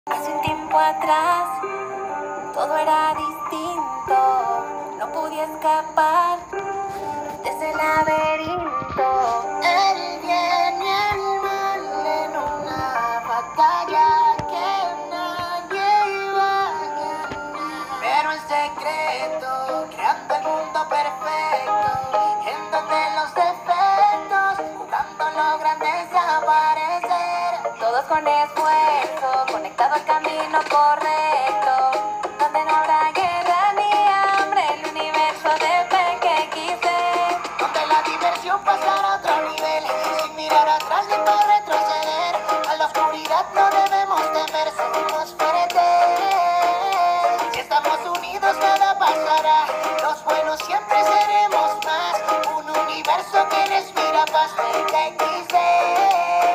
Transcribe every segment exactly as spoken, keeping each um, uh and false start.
Hace un tiempo atrás todo era distinto, no podía escapar de ese laberinto. El bien y el mal en una batalla que nadie iba a ganar. Pero en secreto, creando el mundo perfecto, en donde los defectos, jugando logran desaparecer. Todos con esfuerzo, conectado al camino correcto, donde no habrá guerra ni hambre, el universo de fe que quise. Donde la diversión pasará a otro nivel, sin mirar atrás ni para retroceder. A la oscuridad no debemos temer, somos fuertes. Si estamos unidos nada pasará, los buenos siempre seremos más. Un universo que respira paz, que quise.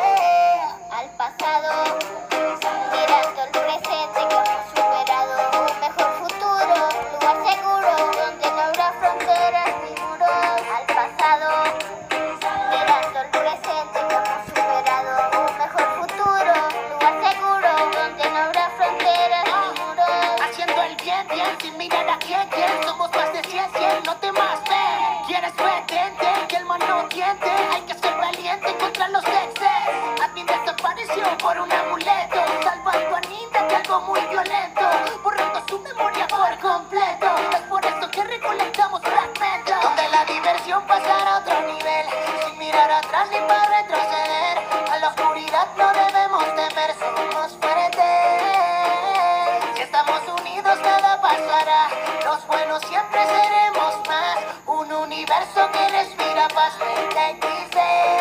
Al pasado, mirando el presente que hemos superado. Un mejor futuro, un lugar seguro, donde no habrá fronteras ni muros. Al pasado, mirando el presente que hemos superado. Un mejor futuro, un lugar seguro, donde no habrá fronteras ni muros. Haciendo el bien, bien, sin mirar a quién, quién. Somos más de cien, cien, no temas ver. Quieres pretender que el mal no tiente, hay que ser valiente contra los exes. Admin desapareció por un amuleto, salvando a Ninja de algo muy violento, borrando su memoria por completo. Es por eso que recolectamos fragmentos, donde la diversión pasará a otro nivel, sin mirar atrás ni para retroceder. A la oscuridad no debemos temer, somos fuertes. Si estamos unidos nada pasará, los buenos siempre seremos más. Un universo que respira paz, que quise.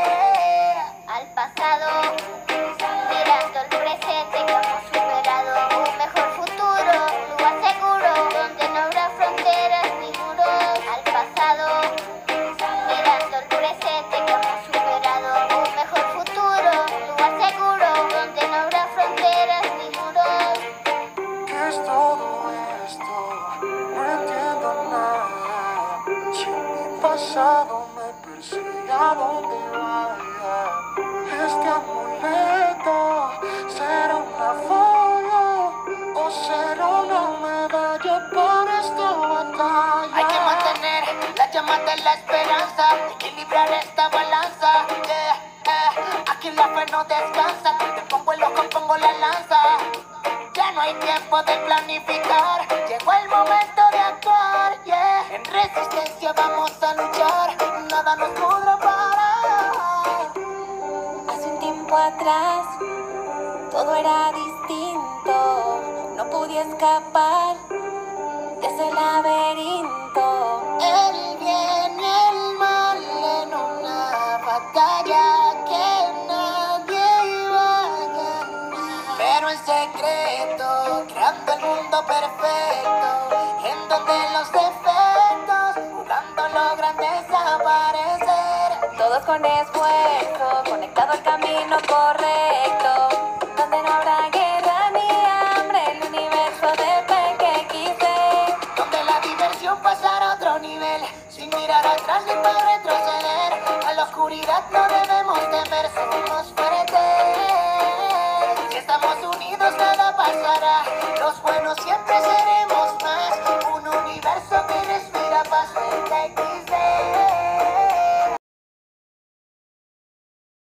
Al pasado, mirando el presente que hemos superado. Un mejor futuro, un lugar seguro, donde no habrá fronteras ni muros. Al pasado, mirando el presente que hemos superado. Un mejor futuro, un lugar seguro, donde no habrá fronteras ni muros. ¿Qué es todo esto? No entiendo nada. Si mi pasado me persigue a donde vaya, este amuleto será una foto o será una medalla para esta batalla. Hay que mantener la llama de la esperanza, equilibrar esta balanza. Yeah, yeah. Aquí la fe no descansa, donde pongo el ojo pongo la lanza. Ya no hay tiempo de planificar, llegó el momento de actuar. Yeah. En resistencia vamos a luchar, nada nos podrá parar. Hace un tiempo atrás todo era distinto, no podía escapar de ese laberinto. El bien y el mal en una batalla que nadie iba a ganar. Pero en secreto, creando el mundo perfecto, en donde los defectos, jugando logran desaparecer. Todos con esfuerzo, conectado al camino correcto, donde no habrá guerra ni hambre, el universo de fe que quise. Donde la diversión pasará a otro nivel, sin mirar atrás ni para retroceder. A la oscuridad no debemos temer, somos fuertes. Si estamos unidos nada pasará, los buenos siempre seremos